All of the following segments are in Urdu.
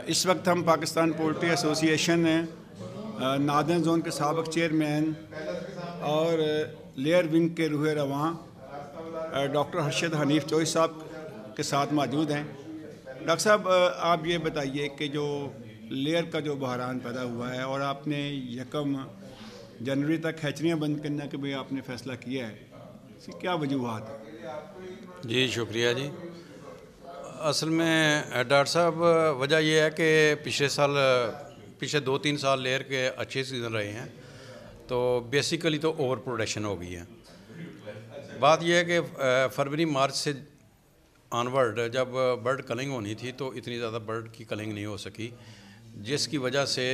اس وقت ہم Pakistan poultry association northern zone کے سابق چیئرمین اور لیئر ونگ کے روح رواں ڈاکٹر ارشد حنیف چوئی صاحب کے ساتھ موجود ہیں۔ ڈاکٹر صاحب، آپ یہ بتائیے کہ جو لیئر کا جو بحران پیدا ہوا ہے اور آپ نے 1 جنوری تک ہیچریاں بند کرنے کے بھی آپ نے فیصلہ کیا ہے، اس کی کیا وجوہات ہیں؟ جی شکریہ جی۔ اصل میں ڈاکٹر صاحب وجہ یہ ہے کہ پچھلے 2-3 سال لیئر کے اچھے سیزن رہے ہیں، تو بیسیکلی تو اوور پروڈکشن ہو گئی ہے۔ بات یہ ہے کہ فروری مارچ سے آنورڈ جب برڈ کلنگ ہونی تھی تو اتنی زیادہ برڈ کی کلنگ نہیں ہو سکی، جس کی وجہ سے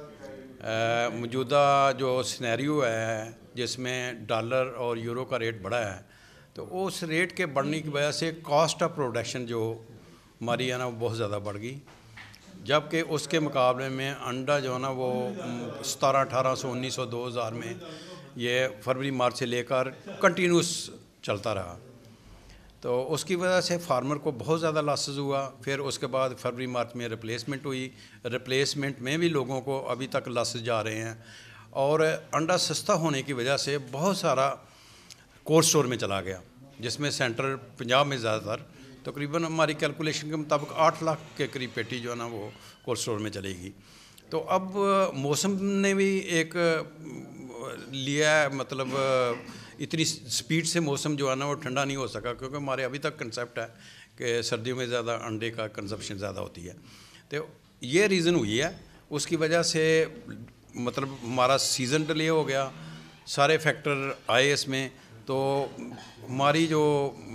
موجودہ جو سینیریو ہے جس میں ڈالر اور یورو کا ریٹ بڑھا ہے، تو اس ریٹ کے بڑھنے کی وجہ سے کاسٹ آف پروڈکشن جو ہماری ہے نا وہ بہت زیادہ بڑھ گئی، جبکہ اس کے مقابلے میں انڈا جو ہے نا وہ 1700-1800 1900 2000 میں یہ فروری مارچ سے لے کر کنٹینیوس چلتا رہا، تو اس کی وجہ سے فارمر کو بہت زیادہ لاسز ہوا۔ پھر اس کے بعد فروری مارچ میں ریپلیسمنٹ ہوئی، ریپلیسمنٹ میں بھی لوگوں کو ابھی تک لاسز جا رہے ہیں، اور انڈا سستا ہونے کی وجہ سے بہت سارا کولڈ اسٹور میں چلا گیا، جس میں سینٹرل پنجاب میں زیادہ تر تقریباً ہماری کیلکولیشن کے مطابق 8 لاکھ کے قریب پیٹی جو ہے نا وہ کولڈ اسٹور میں چلے گی۔ تو اب موسم نے بھی ایک لیا ہے، مطلب اتنی سپیڈ سے موسم جو ہے نا وہ ٹھنڈا نہیں ہو سکا، کیونکہ ہمارے ابھی تک کنسیپٹ ہے کہ سردیوں میں زیادہ انڈے کا کنزمپشن زیادہ ہوتی ہے، تو یہ ریزن ہوئی ہے۔ اس کی وجہ سے مطلب ہمارا سیزن ڈیلے ہو گیا، سارے فیکٹر آئے اس میں، تو ہماری جو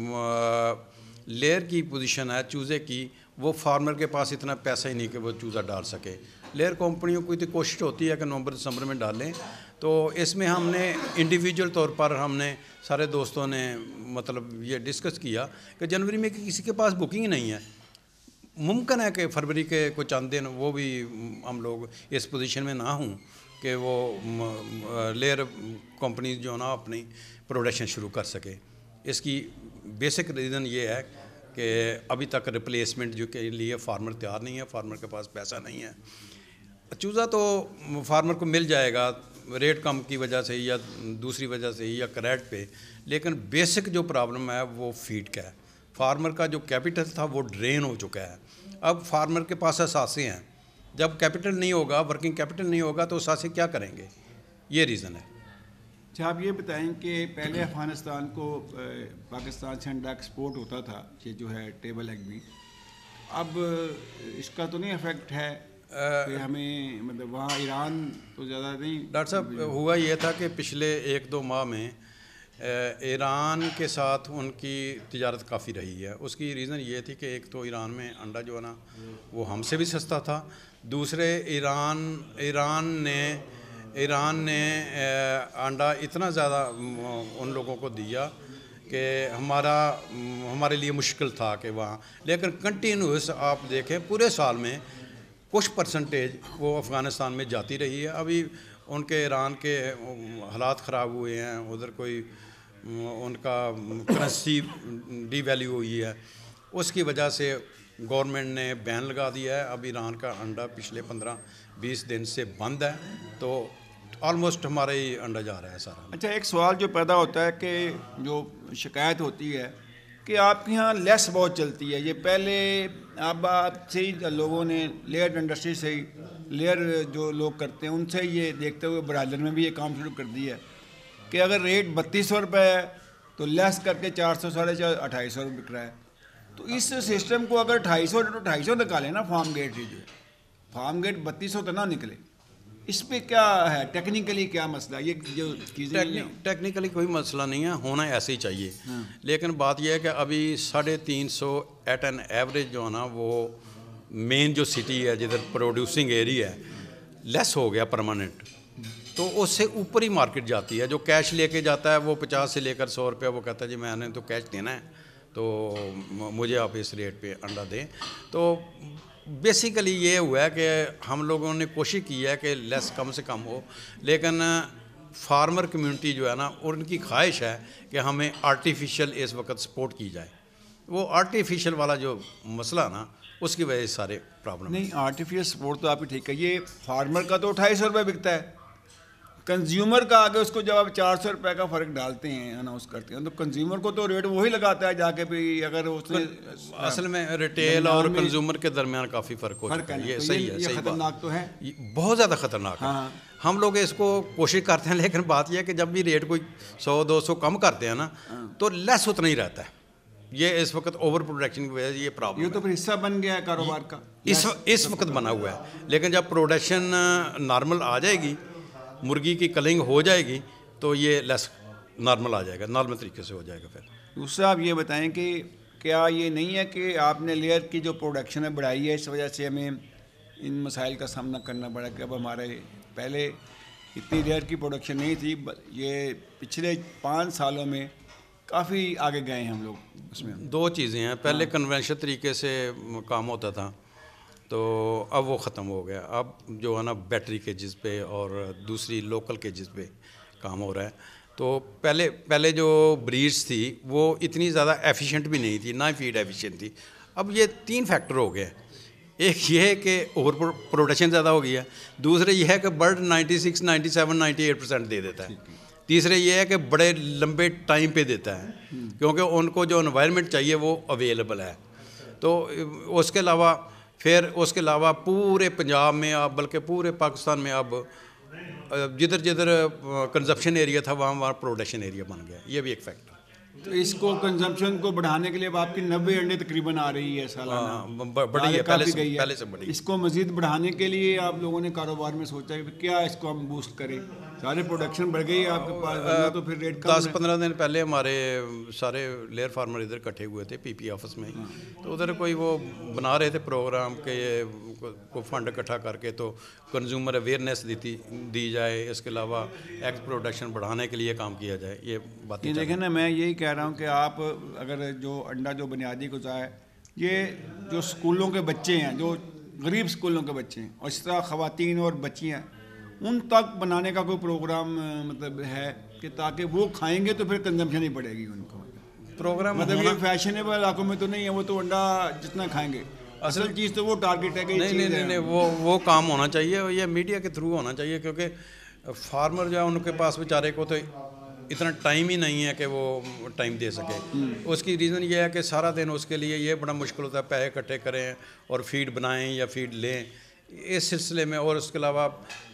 لیئر کی پوزیشن ہے چوزے کی، وہ فارمر کے پاس اتنا پیسہ ہی نہیں کہ وہ چوزہ ڈال سکے۔ لیئر کمپنیوں کو اتنی کوشش ہوتی ہے کہ نومبر دسمبر میں ڈالیں، تو اس میں ہم نے انڈیویجول طور پر ہم نے سارے دوستوں نے مطلب یہ ڈسکس کیا کہ جنوری میں کسی کے پاس بکنگ نہیں ہے، ممکن ہے کہ فروری کے کچھ چند دن وہ بھی ہم لوگ اس پوزیشن میں نہ ہوں کہ وہ لیئر کمپنی جو نا اپنی پروڈکشن شروع کر سکے۔ اس کی بیسک ریزن یہ ہے کہ ابھی تک ریپلیسمنٹ جو کے لیے فارمر تیار نہیں ہے، فارمر کے پاس پیسہ نہیں ہے۔ چوزہ تو فارمر کو مل جائے گا ریٹ کم کی وجہ سے یا دوسری وجہ سے یا کریٹ پہ، لیکن بیسک جو پرابلم ہے وہ فیڈ کا ہے۔ فارمر کا جو کیپٹل تھا وہ ڈرین ہو چکا ہے، اب فارمر کے پاس اثاثے ہیں، جب کیپٹل نہیں ہوگا، ورکنگ کیپٹل نہیں ہوگا تو اثاثے کیا کریں گے، یہ ریزن ہے۔ اچھا، آپ یہ بتائیں کہ پہلے افغانستان کو پاکستان سے انڈا ایکسپورٹ ہوتا تھا، یہ جو ہے ٹیبل ایگ بھی، اب اس کا تو نہیں افیکٹ ہے کہ ہمیں مطلب وہاں ایران تو زیادہ نہیں؟ ڈاکٹر صاحب ہوا یہ تھا کہ پچھلے 1-2 ماہ میں ایران کے ساتھ ان کی تجارت کافی رہی ہے۔ اس کی ریزن یہ تھی کہ ایک تو ایران میں انڈا جو ہے نا وہ ہم سے بھی سستا تھا، دوسرے ایران نے انڈا اتنا زیادہ ان لوگوں کو دیا کہ ہمارے لیے مشکل تھا کہ وہاں، لیکن کنٹینیوس آپ دیکھیں پورے سال میں کچھ پرسنٹیج وہ افغانستان میں جاتی رہی ہے۔ ابھی ان کے ایران کے حالات خراب ہوئے ہیں، ادھر کوئی ان کا کرنسی ڈی ویلیو ہوئی ہے، اس کی وجہ سے گورنمنٹ نے بین لگا دیا ہے۔ اب ایران کا انڈا پچھلے 15-20 دن سے بند ہے، تو آلموسٹ ہمارا ہی انڈا جا رہا ہے سارا۔ اچھا، ایک سوال جو پیدا ہوتا ہے کہ جو شکایت ہوتی ہے کہ آپ کے یہاں لیس بہت چلتی ہے، یہ پہلے آپ سے ہی لوگوں نے لیئر انڈسٹری سے ہی لیئر جو لوگ کرتے ہیں ان سے یہ دیکھتے ہوئے برادر میں بھی یہ کام شروع کر دیا ہے کہ اگر ریٹ 3200 روپے ہے تو لیس کر کے 400 250 روپے بک رہا ہے، تو اس سسٹم کو اگر 250 تو 250 نکالیں نا، فارم گیٹ جو ہے، فارم گیٹ 3200 تو نہ نکلے، اس پہ کیا ہے ٹیکنیکلی کیا مسئلہ؟ یہ جو چیزیں ٹیکنیکلی کوئی مسئلہ نہیں ہے، ہونا ایسے ہی چاہیے، لیکن بات یہ ہے کہ ابھی 350 ایٹ این ایوریج جو ہے نا وہ مین جو سٹی ہے جدھر پروڈیوسنگ ایریا ہے لیس ہو گیا پرماننٹ، تو اس سے اوپر ہی مارکیٹ جاتی ہے۔ جو کیش لے کے جاتا ہے وہ 50 سے لے کر 100 روپیہ وہ کہتا ہے جی میں نے تو کیش دینا ہے تو مجھے آپ اس ریٹ پہ انڈا دیں۔ تو بیسیکلی یہ ہوا ہے کہ ہم لوگوں نے کوشش کی ہے کہ لیس کم سے کم ہو، لیکن فارمر کمیونٹی جو ہے نا ان کی خواہش ہے کہ ہمیں آرٹیفیشل اس وقت سپورٹ کی جائے، وہ آرٹیفیشل والا جو مسئلہ نا اس کی وجہ سے سارے پرابلم. نہیں آرٹیفیشل سپورٹ تو آپ کی ٹھیک ہے, یہ فارمر کا تو 250 روپے بکتا ہے, کنزیومر کا آگے اس کو جب آپ 400 روپے کا فرق ڈالتے ہیں اناؤنس کرتے ہیں تو کنزیومر کو تو ریٹ وہی لگاتا ہے جا کے بھی. اگر اس نے اصل میں ریٹیل اور کنزیومر کے درمیان کافی فرق ہو چکا ہے. یہ صحیح ہے, صحیح خطرناک تو ہے, بہت زیادہ خطرناک ہے. ہم لوگ اس کو کوشش کرتے ہیں لیکن بات یہ ہے کہ جب بھی ریٹ کوئی 100-200 کم کرتے ہیں نا تو لیس اتنا ہی رہتا ہے. یہ اس وقت اوور پروڈکشن کی وجہ سے یہ پرابلم, یہ تو پھر حصہ بن گیا ہے کاروبار کا, اس وقت بنا ہوا ہے. لیکن جب پروڈکشن نارمل آ جائے گی, مرغی کی کلنگ ہو جائے گی تو یہ لیس نارمل آ جائے گا, نارمل طریقے سے ہو جائے گا. پھر دوسرا آپ یہ بتائیں کہ کیا یہ نہیں ہے کہ آپ نے لیئر کی جو پروڈکشن ہے بڑھائی ہے, اس وجہ سے ہمیں ان مسائل کا سامنا کرنا پڑا کہ اب ہمارے پہلے اتنی لیئر کی پروڈکشن نہیں تھی, یہ پچھلے 5 سالوں میں کافی آگے گئے ہیں ہم لوگ. اس میں 2 چیزیں ہیں, پہلے کنونشنل طریقے سے کام ہوتا تھا تو اب وہ ختم ہو گیا. اب جو ہے نا بیٹری کیجز پہ اور دوسری لوکل کیجز پہ کام ہو رہا ہے. تو پہلے جو بریڈز تھی وہ اتنی زیادہ ایفیشینٹ بھی نہیں تھی, نہ فیڈ ایفیشینٹ تھی. اب یہ 3 فیکٹر ہو گئے. ایک یہ ہے کہ اوور پروڈکشن زیادہ ہو گئی ہے, دوسرے یہ ہے کہ برڈ 96, 97, 98% دے دیتا ہے, تیسرے یہ ہے کہ بڑے لمبے ٹائم پہ دیتا ہے کیونکہ ان کو جو انوائرمنٹ چاہیے وہ اویلیبل ہے. تو اس کے علاوہ پورے پنجاب میں اب بلکہ پورے پاکستان میں اب جدھر کنزمپشن ایریا تھا وہاں پروڈکشن ایریا بن گیا. یہ بھی ایک فیکٹر. تو اس کو کنزمپشن کو بڑھانے کے لیے اب آپ کی 90 انڈے تقریباً آ رہی ہے سالانہ, بڑی ہے پہلے سے بڑی. اس کو مزید بڑھانے کے لیے آپ لوگوں نے کاروبار میں سوچا ہے کہ کیا اس کو ہم بوسٹ کریں؟ سارے پروڈکشن بڑھ گئی ہے آپ کے پاس تو پھر ریٹ کم. 10-15 دن پہلے ہمارے سارے لیئر فارمر ادھر اکٹھے ہوئے تھے PPA آفس میں, تو ادھر کوئی وہ بنا رہے تھے پروگرام کہ کو فنڈ اکٹھا کر کے تو کنزیومر اویئرنیس دی جائے, اس کے علاوہ ایگ پروڈکشن بڑھانے کے لیے کام کیا جائے. یہ باتیں دیکھیں نا, میں یہی کہہ رہا ہوں کہ آپ اگر جو انڈا جو بنیادی غذا ہے, یہ جو اسکولوں کے بچے ہیں, جو غریب اسکولوں کے بچے ہیں, اور اس طرح خواتین اور بچیاں, ان تک بنانے کا کوئی پروگرام مطلب ہے کہ تاکہ وہ کھائیں گے تو پھر کنزمپشن ہی پڑے گی ان کو. پروگرام مطلب یہ فیشنیبل علاقوں میں تو نہیں ہے, وہ تو انڈا جتنا کھائیں گے, اصل چیز تو وہ ٹارگیٹ ہے کہ نہیں وہ کام ہونا چاہیے, یہ میڈیا کے تھرو ہونا چاہیے کیونکہ فارمر جو ہے ان کے پاس بیچارے کو تو اتنا ٹائم ہی نہیں ہے کہ وہ ٹائم دے سکے. اس کی ریزن یہ ہے کہ سارا دن اس کے لیے یہ بڑا مشکل ہوتا ہے, پیسے اکٹھے کریں اور فیڈ بنائیں یا فیڈ لیں اس سلسلے میں, اور اس کے علاوہ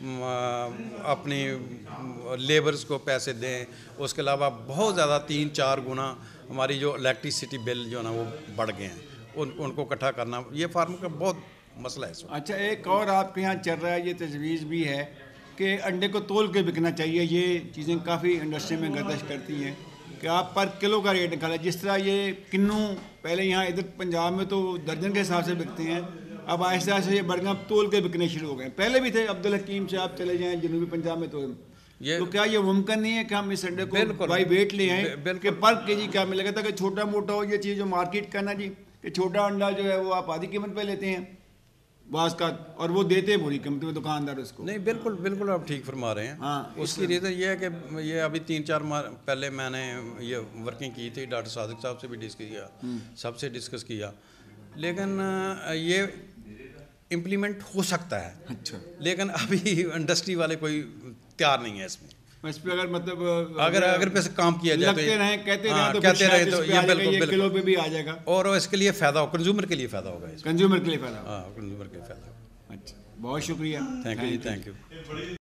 اپنی لیبرز کو پیسے دیں. اس کے علاوہ بہت زیادہ 3-4 گنا ہماری جو الیکٹریسٹی بل جو ہے نا وہ بڑھ گئے ہیں, ان کو اکٹھا کرنا یہ فارمر کا بہت مسئلہ ہے. اچھا, ایک اور آپ کے یہاں چل رہا ہے, یہ تجویز بھی ہے کہ انڈے کو تول کے بکنا چاہیے. یہ چیزیں کافی انڈسٹری میں گردش کرتی ہیں کہ آپ پر کلو کا ریٹ نکالا. جس طرح یہ کنو پہلے یہاں ادھر پنجاب میں تو درجن کے حساب سے بکتے ہیں, اب آہستہ آہستہ یہ برگاں تول کے بکنے شروع ہو گئے. پہلے بھی تھے, عبدالحکیم سے آپ چلے جائیں جنوبی پنجاب میں, تو کیا یہ ممکن نہیں ہے کہ ہم اس انڈے کو بائی ویٹ لے آئیں کہ پر کے جی کیا ملے گا, تاکہ چھوٹا موٹا ہو یہ چیز جو مارکیٹ کرنا جی کہ چھوٹا انڈا جو ہے وہ آپ آدھی قیمت پہ لیتے ہیں بعض کا, اور وہ دیتے ہیں بری قیمت میں دکاندار اس کو. نہیں بالکل آپ ٹھیک فرما رہے ہیں. اس کی ریزن یہ ہے کہ یہ ابھی 3-4 ماہ پہلے میں نے یہ ورکنگ کی تھی, ڈاکٹر صادق صاحب سے بھی ڈسکس کیا, سب سے ڈسکس کیا, لیکن یہ امپلیمنٹ ہو سکتا ہے. اچھا, لیکن ابھی انڈسٹری والے کوئی تیار نہیں ہے اس میں. اس پہ اگر مطلب اگر پہ کام کیا جائے کہتے رہیں تو یہ بالکل کلو پہ بھی آ جائے گا, اور اس کے لیے فائدہ ہو, کنزیومر کے لیے فائدہ ہوگا. کنزیومر کے لیے فائدہ. کنزیومر کے لیے فائدہ. اچھا, بہت شکریہ. Thank you.